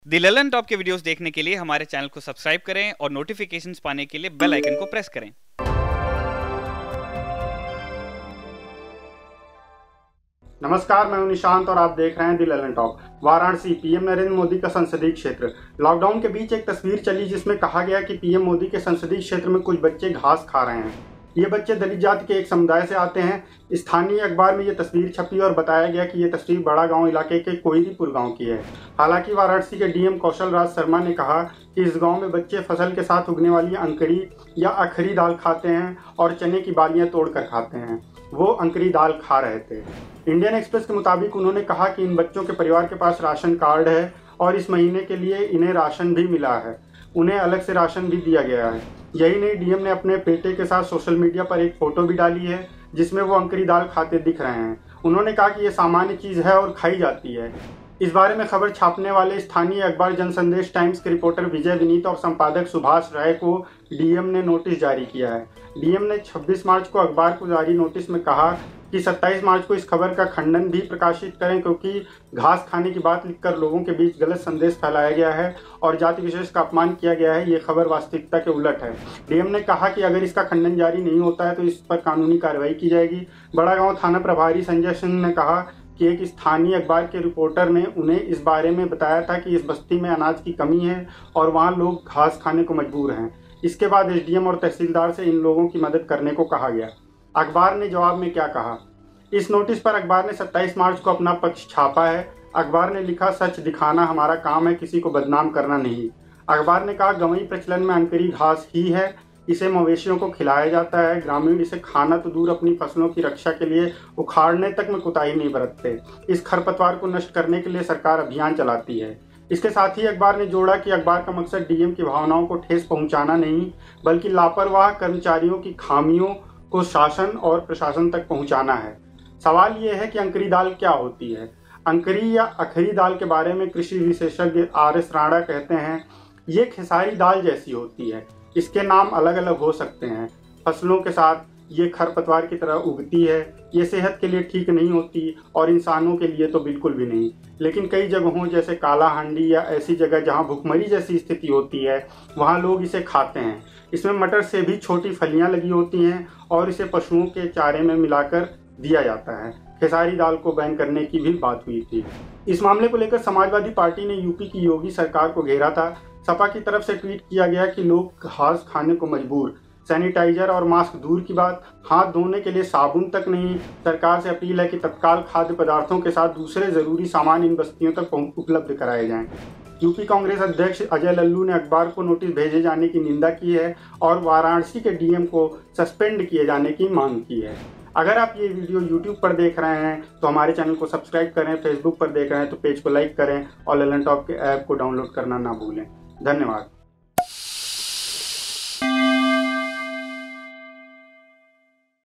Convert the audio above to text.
दी Lallantop के videos देखने के लिए हमारे चैनल को सब्सक्राइब करें और नोटिफिकेशंस पाने के लिए बेल आइकन को प्रेस करें। नमस्कार, मैं हूं निशांत और आप देख रहे हैं दी लल्लनटॉप। वाराणसी, पीएम नरेंद्र मोदी का संसदीय क्षेत्र। लॉकडाउन के बीच एक तस्वीर चली जिसमें कहा गया कि पीएम मोदी के संसदीय क्षेत्र में कुछ बच्चे घास खा रहे हैं। ये बच्चे दलित जाति के एक समुदाय से आते हैं। स्थानीय अखबार में ये तस्वीर छपी और बताया गया कि ये तस्वीर बड़ा गांव इलाके के कोयरीपुर गांव की है। हालांकि वाराणसी के डीएम कौशल राज शर्मा ने कहा कि इस गांव में बच्चे फसल के साथ उगने वाली अंकड़ी या अखरी दाल खाते हैं और चने की बालियां तोड़कर खाते हैं। वो अंकरी दाल खा रहे थे। इंडियन एक्सप्रेस के मुताबिक उन्होंने कहा कि इन बच्चों के परिवार के पास राशन कार्ड है और इस महीने के लिए इन्हें राशन भी मिला है। उन्हें अलग से राशन भी दिया गया है। यही नहीं, डीएम ने अपने बेटे के साथ सोशल मीडिया पर एक फोटो भी डाली है जिसमें वो अंकरी दाल खाते दिख रहे हैं। उन्होंने कहा कि ये सामान्य चीज़ है और खाई जाती है। इस बारे में खबर छापने वाले स्थानीय अखबार जनसंदेश टाइम्स के रिपोर्टर विजय विनीत और संपादक सुभाष राय को डीएम ने नोटिस जारी किया है। डीएम ने 26 मार्च को अखबार को जारी नोटिस में कहा कि 27 मार्च को इस खबर का खंडन भी प्रकाशित करें, क्योंकि घास खाने की बात लिखकर लोगों के बीच गलत संदेश फैलाया गया है और जाति विशेष का अपमान किया गया है। ये खबर वास्तविकता के उलट है। डीएम ने कहा कि अगर इसका खंडन जारी नहीं होता है तो इस पर कानूनी कार्रवाई की जाएगी। बड़ा गांव थाना प्रभारी संजय सिंह ने कहा कि एक स्थानीय अखबार के रिपोर्टर ने उन्हें इस बारे में बताया था कि इस बस्ती में अनाज की कमी है और वहाँ लोग घास खाने को मजबूर हैं। इसके बाद एसडीएम और तहसीलदार से इन लोगों की मदद करने को कहा गया। अखबार ने जवाब में क्या कहा? इस नोटिस पर अखबार ने 27 मार्च को अपना पक्ष छापा है। अखबार ने लिखा, सच दिखाना हमारा काम है, किसी को बदनाम करना नहीं। अखबार ने कहा, गंवई प्रचलन में अंकरी घास ही है, इसे मवेशियों को खिलाया जाता है। ग्रामीण इसे खाना तो दूर अपनी फसलों की रक्षा के लिए उखाड़ने तक में कुताही नहीं बरतते। इस खरपतवार को नष्ट करने के लिए सरकार अभियान चलाती है। इसके साथ ही अखबार ने जोड़ा कि अखबार का मकसद डीएम की भावनाओं को ठेस पहुंचाना नहीं, बल्कि लापरवाह कर्मचारियों की खामियों को शासन और प्रशासन तक पहुंचाना है। सवाल यह है कि अंकरी दाल क्या होती है? अंकरी या अखरी दाल के बारे में कृषि विशेषज्ञ आर.एस. राणा कहते हैं, ये खेसारी दाल जैसी होती है। इसके नाम अलग अलग हो सकते हैं। फसलों के साथ ये खरपतवार की तरह उगती है। ये सेहत के लिए ठीक नहीं होती और इंसानों के लिए तो बिल्कुल भी नहीं। लेकिन कई जगहों जैसे काला हांडी या ऐसी जगह जहाँ भुखमरी जैसी स्थिति होती है, वहाँ लोग इसे खाते हैं। इसमें मटर से भी छोटी फलियाँ लगी होती हैं और इसे पशुओं के चारे में मिलाकर दिया जाता है। खेसारी दाल को बैन करने की भी बात हुई थी। इस मामले को लेकर समाजवादी पार्टी ने यूपी की योगी सरकार को घेरा था। सपा की तरफ से ट्वीट किया गया कि लोग घास खाने को मजबूर। सैनिटाइजर और मास्क दूर की बात, हाथ धोने के लिए साबुन तक नहीं। सरकार से अपील है कि तत्काल खाद्य पदार्थों के साथ दूसरे जरूरी सामान इन बस्तियों तक उपलब्ध कराए जाएं। यूपी कांग्रेस अध्यक्ष अजय लल्लू ने अखबार को नोटिस भेजे जाने की निंदा की है और वाराणसी के डीएम को सस्पेंड किए जाने की मांग की है। अगर आप ये वीडियो YouTube पर देख रहे हैं तो हमारे चैनल को सब्सक्राइब करें, फेसबुक पर देख रहे हैं तो पेज को लाइक करें और लल्लनटॉप के ऐप को डाउनलोड करना ना भूलें। धन्यवाद।